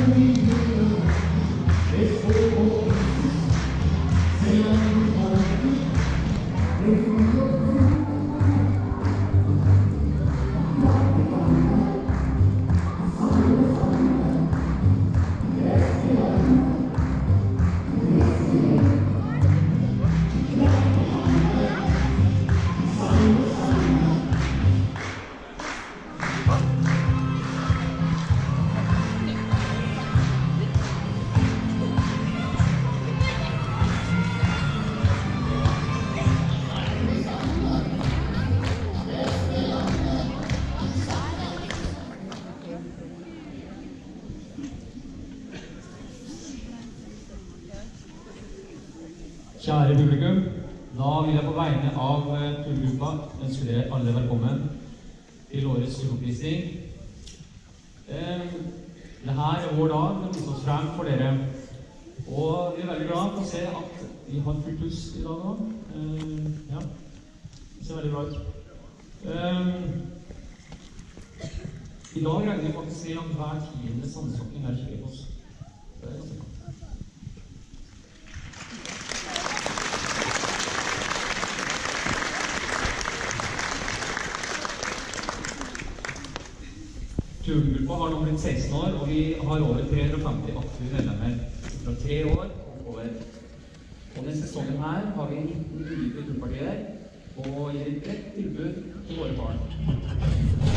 Kjære publikum, da vil jeg på vegne av turgruppa ønske dere alle velkommen til årets turgruppvisning. Dette vår dag, det viser oss frem for dere. Og vi veldig glad for å se at vi har fullt hus I dag nå. Ja, det ser veldig bra ut. I dag regner vi faktisk at hver 10. sandsokking kjører på oss. Det ganske bra. Turgruppa har nå blitt 16 år, og vi har over 350 aktive medlemmer fra 3 år og over. Og denne sesongen her har vi 19 ulike turpartier og gir et bredt tilbud til våre barn.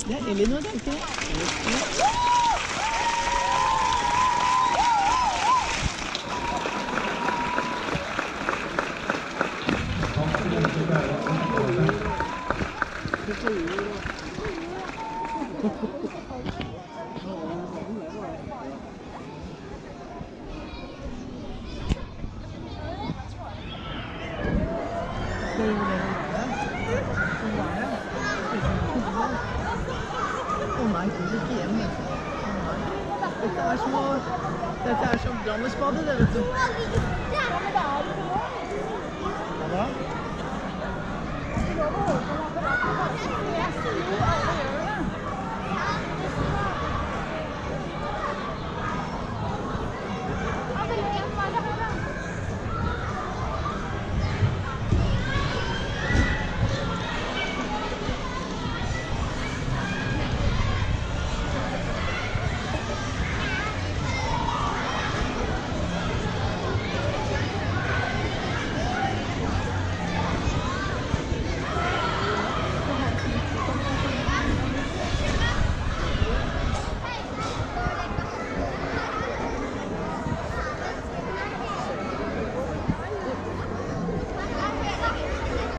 Det er Elinor, tenker jeg. Dette er som Drammensbadet, det vet du. Hva da?